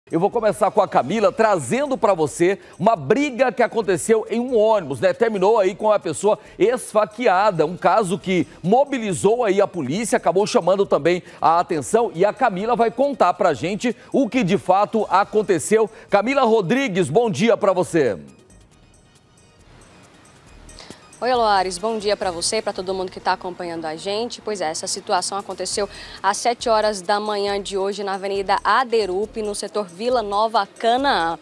Eu vou começar com a Camila, trazendo para você uma briga que aconteceu em um ônibus, né? Terminou aí com a pessoa esfaqueada, um caso que mobilizou aí a polícia, acabou chamando também a atenção e a Camila vai contar pra gente o que de fato aconteceu. Camila Rodrigues, bom dia para você. Oi, Loares, bom dia para você e para todo mundo que está acompanhando a gente. Pois é, essa situação aconteceu às 7 horas da manhã de hoje na Avenida Aderup, no setor Vila Nova Canaã.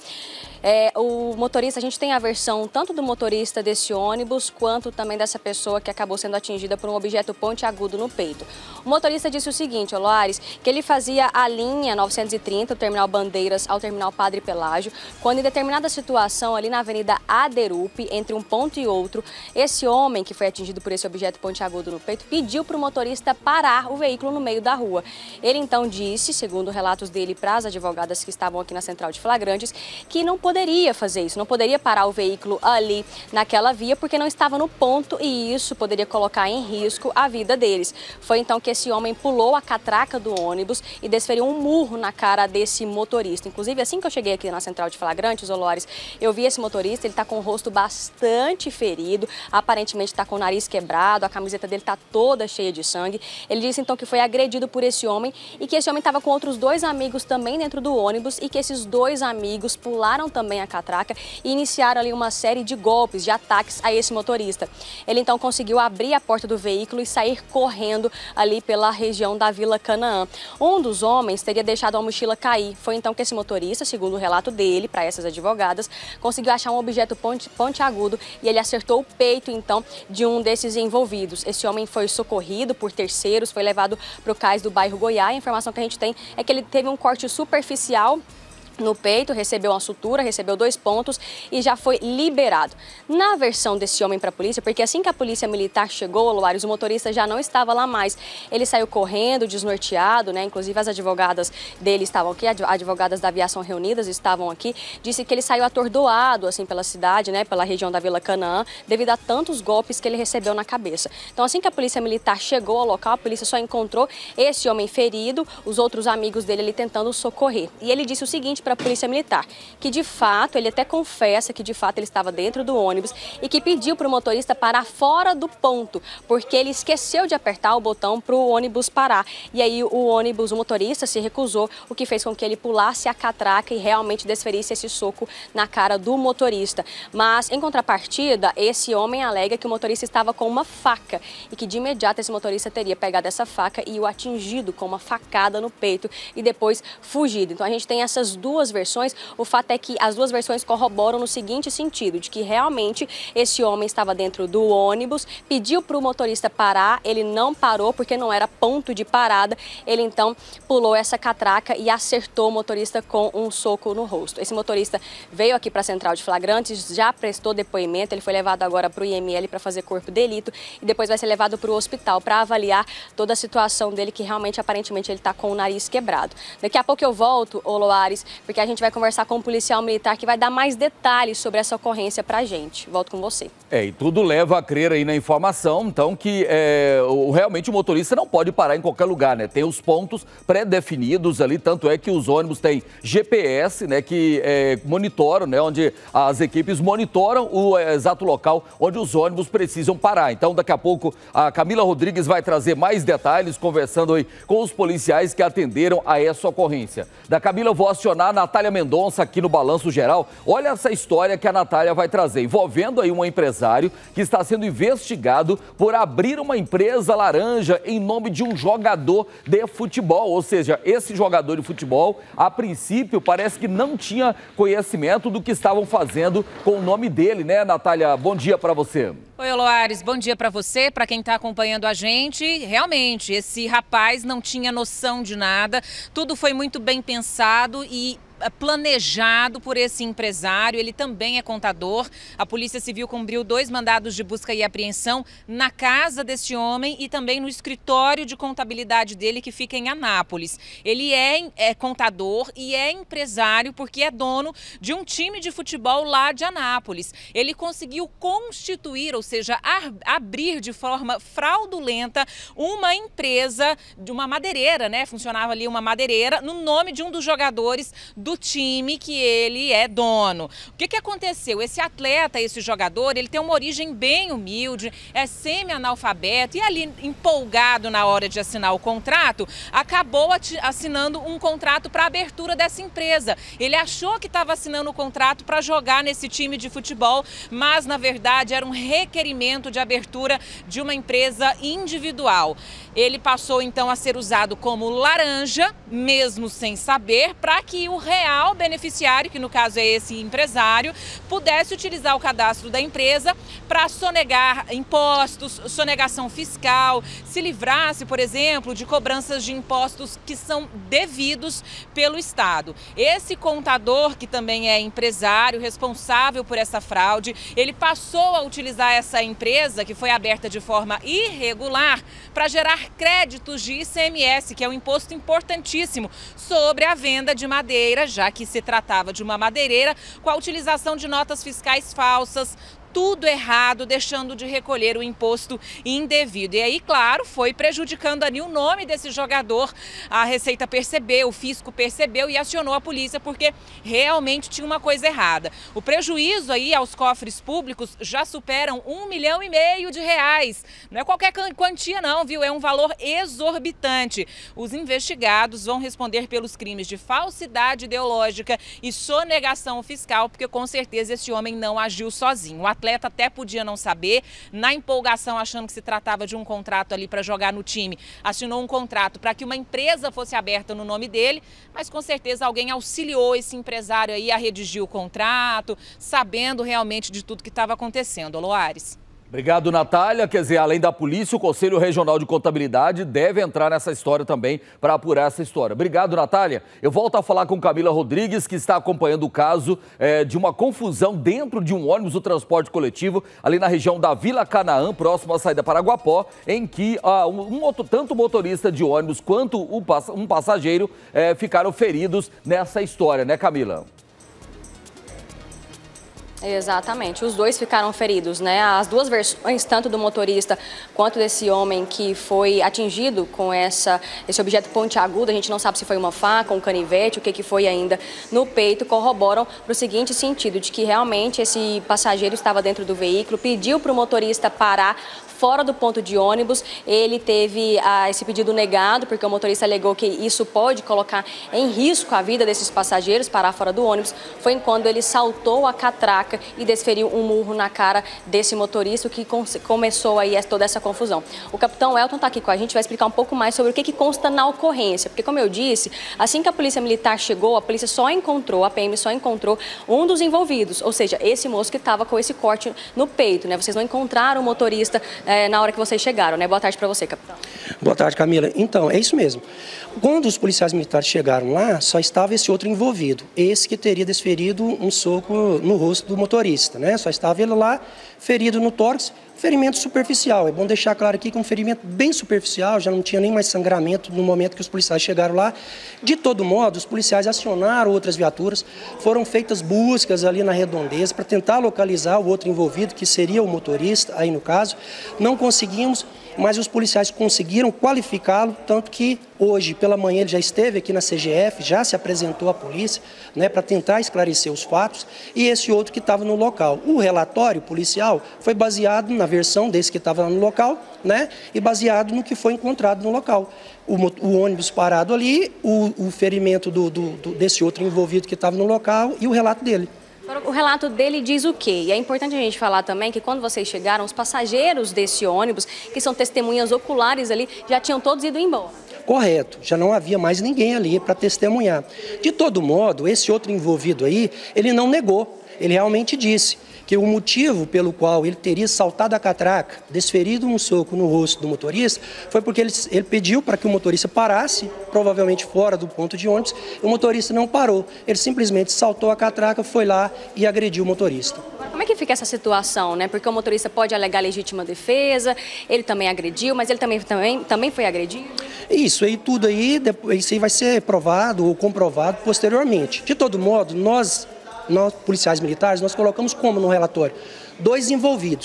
O motorista, a gente tem a versão tanto do motorista desse ônibus quanto também dessa pessoa que acabou sendo atingida por um objeto pontiagudo no peito. O motorista disse o seguinte, Loares, que ele fazia a linha 930, o terminal Bandeiras ao terminal Padre Pelágio, quando em determinada situação ali na Avenida Aderup, entre um ponto e outro, esse homem que foi atingido por esse objeto pontiagudo no peito pediu para o motorista parar o veículo no meio da rua. Ele então disse, segundo relatos dele para as advogadas que estavam aqui na central de flagrantes, que não poderia fazer isso, não poderia parar o veículo ali naquela via porque não estava no ponto e isso poderia colocar em risco a vida deles. Foi então que esse homem pulou a catraca do ônibus e desferiu um murro na cara desse motorista. Inclusive, assim que eu cheguei aqui na central de flagrantes, Olores, eu vi esse motorista, ele está com o rosto bastante ferido, aparentemente está com o nariz quebrado, a camiseta dele está toda cheia de sangue. Ele disse então que foi agredido por esse homem e que esse homem estava com outros dois amigos também dentro do ônibus e que esses dois amigos pularam também a catraca e iniciaram ali uma série de golpes, de ataques a esse motorista. Ele então conseguiu abrir a porta do veículo e sair correndo ali pela região da Vila Canaã. Um dos homens teria deixado a mochila cair. Foi então que esse motorista, segundo o relato dele, para essas advogadas, conseguiu achar um objeto pontiagudo e ele acertou o peito então de um desses envolvidos. Esse homem foi socorrido por terceiros, foi levado para o cais do bairro Goiás. A informação que a gente tem é que ele teve um corte superficial no peito, recebeu uma sutura, recebeu 2 pontos e já foi liberado. Na versão desse homem para a polícia, porque assim que a polícia militar chegou, Loares, o motorista já não estava lá mais. Ele saiu correndo, desnorteado, né? Inclusive as advogadas dele estavam aqui, advogadas da aviação reunidas estavam aqui. Disse que ele saiu atordoado assim pela cidade, né? Pela região da Vila Canaã, devido a tantos golpes que ele recebeu na cabeça. Então assim que a polícia militar chegou ao local, a polícia só encontrou esse homem ferido, os outros amigos dele ali tentando socorrer. E ele disse o seguinte para a polícia militar, que de fato, ele até confessa que de fato ele estava dentro do ônibus e que pediu para o motorista parar fora do ponto, porque ele esqueceu de apertar o botão para o ônibus parar. E aí o motorista se recusou, o que fez com que ele pulasse a catraca e realmente desferisse esse soco na cara do motorista. Mas, em contrapartida, esse homem alega que o motorista estava com uma faca e que de imediato esse motorista teria pegado essa faca e o atingido com uma facada no peito e depois fugido. Então a gente tem essas duas versões. O fato é que as duas versões corroboram no seguinte sentido, de que realmente esse homem estava dentro do ônibus, pediu para o motorista parar, ele não parou porque não era ponto de parada, ele então pulou essa catraca e acertou o motorista com um soco no rosto. Esse motorista veio aqui para a central de flagrantes, já prestou depoimento, ele foi levado agora para o IML para fazer corpo de delito e depois vai ser levado para o hospital para avaliar toda a situação dele, que realmente, aparentemente, ele está com o nariz quebrado. Daqui a pouco eu volto, Loares, porque a gente vai conversar com um policial militar que vai dar mais detalhes sobre essa ocorrência pra gente. Volto com você. E tudo leva a crer aí na informação, então, que realmente o motorista não pode parar em qualquer lugar, né? Tem os pontos pré-definidos ali, tanto é que os ônibus têm GPS, né, que monitoram, né, onde as equipes monitoram o exato local onde os ônibus precisam parar. Então, daqui a pouco, a Camila Rodrigues vai trazer mais detalhes, conversando aí com os policiais que atenderam a essa ocorrência. Da Camila, eu vou acionar a Natália Mendonça aqui no Balanço Geral. Olha essa história que a Natália vai trazer, envolvendo aí um empresário que está sendo investigado por abrir uma empresa laranja em nome de um jogador de futebol. Ou seja, esse jogador de futebol, a princípio, parece que não tinha conhecimento do que estavam fazendo com o nome dele, né, Natália? Bom dia para você. Oi, Loares, bom dia para você, para quem está acompanhando a gente. Realmente, esse rapaz não tinha noção de nada, tudo foi muito bem pensado e planejado por esse empresário. Ele também é contador. A Polícia Civil cumpriu 2 mandados de busca e apreensão na casa desse homem e também no escritório de contabilidade dele, que fica em Anápolis. Ele é contador e é empresário porque é dono de um time de futebol lá de Anápolis. Ele conseguiu constituir, ou seja, abrir de forma fraudulenta uma empresa de uma madeireira, né? Funcionava ali uma madeireira no nome de um dos jogadores do do time que ele é dono. O que aconteceu? Esse atleta, esse jogador, ele tem uma origem bem humilde, é semi-analfabeto e ali empolgado na hora de assinar o contrato, acabou assinando um contrato para a abertura dessa empresa. Ele achou que estava assinando o contrato para jogar nesse time de futebol, mas na verdade era um requerimento de abertura de uma empresa individual. Ele passou então a ser usado como laranja, mesmo sem saber, para que o real beneficiário, que no caso é esse empresário, pudesse utilizar o cadastro da empresa para sonegar impostos, sonegação fiscal, se livrasse, por exemplo, de cobranças de impostos que são devidos pelo Estado. Esse contador, que também é empresário, responsável por essa fraude, ele passou a utilizar essa empresa, que foi aberta de forma irregular, para gerar créditos de ICMS, que é um imposto importantíssimo, sobre a venda de madeira, já que se tratava de uma madeireira, com a utilização de notas fiscais falsas, tudo errado, deixando de recolher o imposto indevido. E aí, claro, foi prejudicando ali o nome desse jogador. A Receita percebeu, o fisco percebeu e acionou a polícia porque realmente tinha uma coisa errada. O prejuízo aí aos cofres públicos já superam R$1,5 milhão de reais. Não é qualquer quantia não, viu? É um valor exorbitante. Os investigados vão responder pelos crimes de falsidade ideológica e sonegação fiscal, porque com certeza esse homem não agiu sozinho. O atleta até podia não saber, na empolgação, achando que se tratava de um contrato ali para jogar no time, assinou um contrato para que uma empresa fosse aberta no nome dele, mas com certeza alguém auxiliou esse empresário aí a redigir o contrato, sabendo realmente de tudo que estava acontecendo. Loares. Obrigado, Natália. Quer dizer, além da polícia, o Conselho Regional de Contabilidade deve entrar nessa história também para apurar essa história. Obrigado, Natália. Eu volto a falar com Camila Rodrigues, que está acompanhando o caso de uma confusão dentro de um ônibus do transporte coletivo, ali na região da Vila Canaã, próximo à saída para Paraguapó, em que tanto o motorista de ônibus quanto um passageiro ficaram feridos nessa história, né, Camila? Exatamente, os dois ficaram feridos, né? As duas versões, tanto do motorista quanto desse homem que foi atingido com esse objeto pontiagudo, a gente não sabe se foi uma faca, um canivete, o que foi ainda no peito, corroboram para o seguinte sentido, de que realmente esse passageiro estava dentro do veículo, pediu para o motorista parar fora do ponto de ônibus. Ele teve esse pedido negado, porque o motorista alegou que isso pode colocar em risco a vida desses passageiros, parar fora do ônibus. Foi quando ele saltou a catraca e desferiu um murro na cara desse motorista, o que começou aí toda essa confusão. O capitão Elton está aqui com a gente, vai explicar um pouco mais sobre o que consta na ocorrência, porque, como eu disse, assim que a polícia militar chegou, a polícia a PM só encontrou um dos envolvidos, ou seja, esse moço que estava com esse corte no peito, né? Vocês não encontraram o motorista na hora que vocês chegaram, né? Boa tarde para você, capitão. Boa tarde, Camila. Então, é isso mesmo. Quando os policiais militares chegaram lá, só estava esse outro envolvido, esse que teria desferido um soco no rosto do motorista, né? Só estava ele lá, ferido no tórax, ferimento superficial. É bom deixar claro aqui que é um ferimento bem superficial, já não tinha nem mais sangramento no momento que os policiais chegaram lá. De todo modo, os policiais acionaram outras viaturas, foram feitas buscas ali na redondeza para tentar localizar o outro envolvido, que seria o motorista, aí no caso. Não conseguimos, mas os policiais conseguiram qualificá-lo, tanto que hoje, pela manhã, ele já esteve aqui na CGF, já se apresentou à polícia, né, para tentar esclarecer os fatos, e esse outro que estava no local. O relatório policial foi baseado na versão desse que estava lá no local, né, e baseado no que foi encontrado no local. O ônibus parado ali, o ferimento desse outro envolvido que estava no local e o relato dele. O relato dele diz o quê? E é importante a gente falar também que quando vocês chegaram, os passageiros desse ônibus, que são testemunhas oculares ali, já tinham todos ido embora. Correto, já não havia mais ninguém ali para testemunhar. De todo modo, esse outro envolvido aí, ele não negou, ele realmente disse que o motivo pelo qual ele teria saltado a catraca, desferido um soco no rosto do motorista, foi porque ele pediu para que o motorista parasse, provavelmente fora do ponto de ônibus, e o motorista não parou. Ele simplesmente saltou a catraca, foi lá e agrediu o motorista. Como é que fica essa situação, né? Porque o motorista pode alegar legítima defesa, ele também agrediu, mas ele também foi agredido? Isso aí, tudo aí, isso aí vai ser provado ou comprovado posteriormente. De todo modo, nós policiais militares, nós colocamos como no relatório? 2 envolvidos,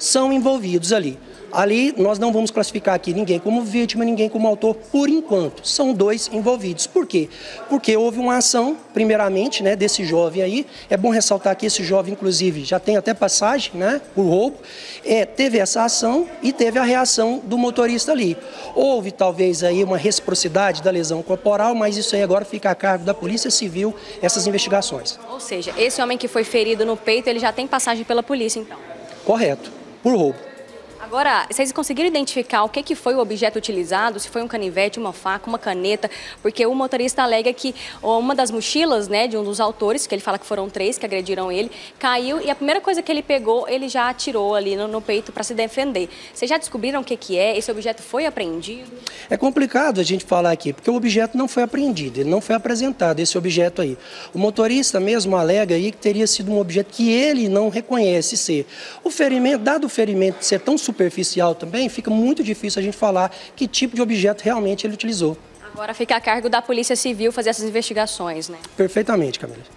são envolvidos ali. Ali nós não vamos classificar aqui ninguém como vítima, ninguém como autor, por enquanto. São 2 envolvidos. Por quê? Porque houve uma ação, primeiramente, né, desse jovem aí. É bom ressaltar que esse jovem, inclusive, já tem até passagem, né, por roubo. Teve essa ação e teve a reação do motorista ali. Houve talvez aí uma reciprocidade da lesão corporal, mas isso aí agora fica a cargo da Polícia Civil, essas investigações. Ou seja, esse homem que foi ferido no peito, ele já tem passagem pela polícia, então? Correto, por roubo. Agora, vocês conseguiram identificar o que foi o objeto utilizado? Se foi um canivete, uma faca, uma caneta? Porque o motorista alega que uma das mochilas, né, de um dos autores, que ele fala que foram 3 que agrediram ele, caiu e a primeira coisa que ele pegou, ele já atirou ali no peito para se defender. Vocês já descobriram o que é? Esse objeto foi apreendido? É complicado a gente falar aqui, porque o objeto não foi apreendido, ele não foi apresentado, esse objeto aí. O motorista mesmo alega aí que teria sido um objeto que ele não reconhece ser. O ferimento, dado o ferimento ser tão superficial também, fica muito difícil a gente falar que tipo de objeto realmente ele utilizou. Agora fica a cargo da Polícia Civil fazer essas investigações, né? Perfeitamente, Camila.